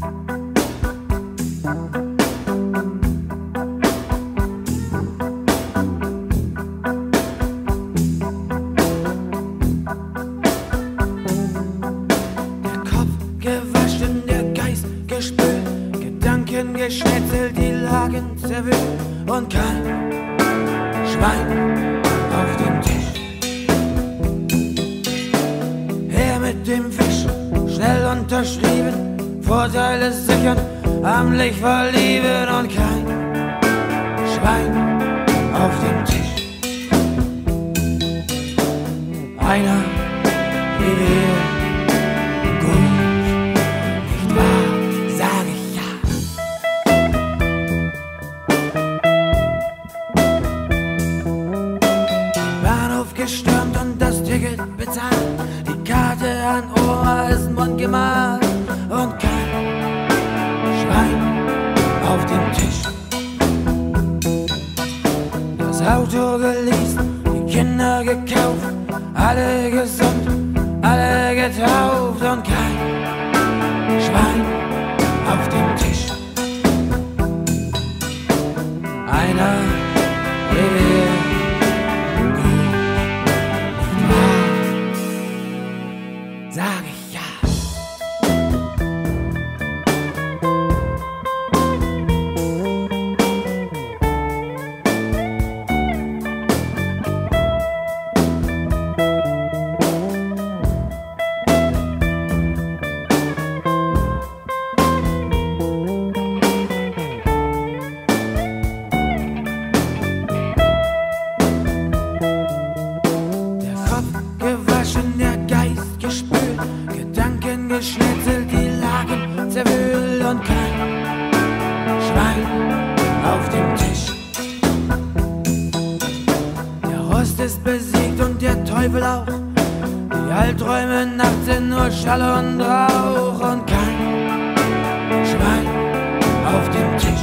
Geschnetzelt, die Lagen zerwühlt und kein Schwein auf dem Tisch. Her mit dem Fisch, schnell unterschrieben, Vorteile sichern, am Licht verlieben und kein Schwein auf dem Tisch. Einer wie wir, gut, nicht wahr, sag ich. Gestürmt und das Ticket bezahlt, die Karte an Oma ist mundgemalt und kein Schwein auf dem Tisch. Das Auto geleast, die Kinder gekauft, alle gesund, alle getauft und kein Schwein auf dem Tisch. Einer wie wir, sag ich ja. Der Kopf gewaschen, der Geist gespült, Gedanken geschnetzelt, die Lagen zerwühlt und kein Schwein auf dem Tisch. Der Rost ist besiegt und der Teufel auch, die Albträume nachts sind nur Schall und Rauch und kein Schwein auf dem Tisch.